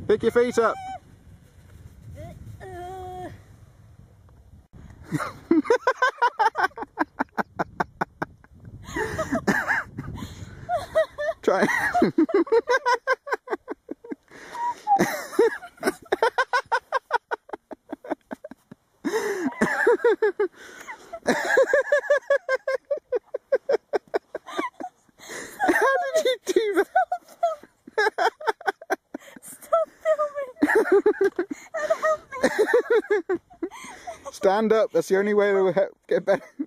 Pick your feet up. Try. How did you do that? Stop filming and help me. Stand up, that's the only way to get better.